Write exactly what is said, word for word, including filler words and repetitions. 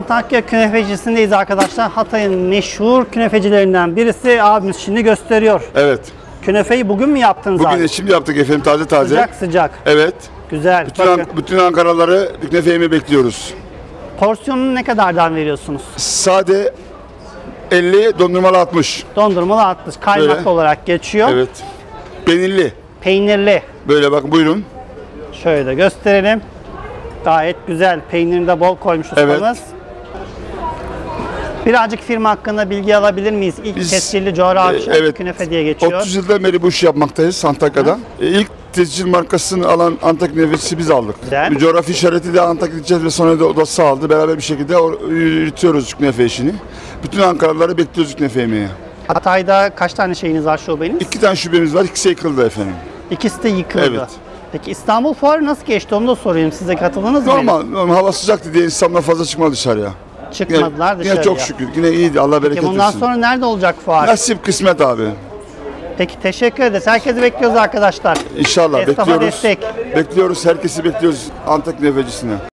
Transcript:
Antakya künefecisindeyiz arkadaşlar. Hatay'ın meşhur künefecilerinden birisi abimiz şimdi gösteriyor. Evet. Künefeyi bugün mü yaptınız Bugün abi? de şimdi yaptık efendim, taze taze. Sıcak sıcak. Evet. Güzel. Bütün, Bakın. An bütün Ankaralıları künefe yemeye bekliyoruz. Porsiyonunu ne kadardan veriyorsunuz? Sade elli, dondurmalı altmış. Dondurmalı altmış. Kaymaklı Böyle. olarak geçiyor. Evet. Peynirli. Peynirli. Böyle bakın, buyurun. Şöyle de gösterelim. Gayet güzel. Peynirini de bol koymuş ustamız. Evet. Birazcık firma hakkında bilgi alabilir miyiz? İlk Biz, tescilli coğrafi e, evet, künefe diye geçiyor. otuz yıldan beri bu işi yapmaktayız Antakya'da. E, ilk tescil markasını alan Antakya künefesi biz aldık. Güzel. Bir coğrafi işareti de Antakya Ticaret ve Sanayi Odası aldı. Beraber bir şekilde yürütüyoruz künefe işini. Bütün Ankaralıları bekliyoruz künefe yemeye. Hatay'da kaç tane şeyiniz var, şubeniz? İki tane şubemiz var, ikisi yıkıldı efendim. İkisi de yıkıldı. Evet. Peki İstanbul Fuarı nasıl geçti onu da sorayım. Siz de katıldınız mı? Normal, normal, hava sıcaktı diye insanlar fazla çıkmadı dışarıya. Çıkmadılar Yine, dışarıya. yine çok şükür, yine iyiydi, Allah bereket Peki versin. bundan sonra nerede olacak fuar? Nasip kısmet abi. Peki teşekkür ederiz. Herkesi bekliyoruz arkadaşlar. İnşallah Esnafa bekliyoruz. destek. Bekliyoruz, herkesi bekliyoruz Antakya künefecisine.